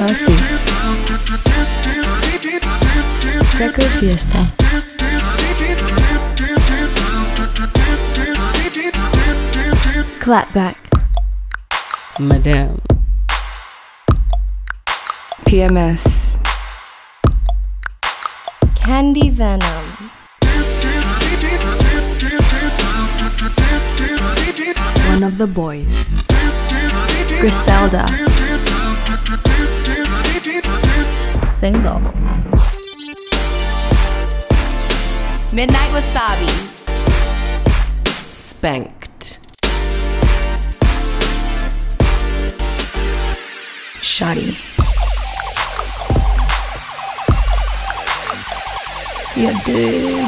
Tennessee. Record Fiesta. Clapback. Madame. PMS. Candy Venom. One of the boys. Griselda. Single. Midnight Wasabi. Spanked. Shoddy. You dig.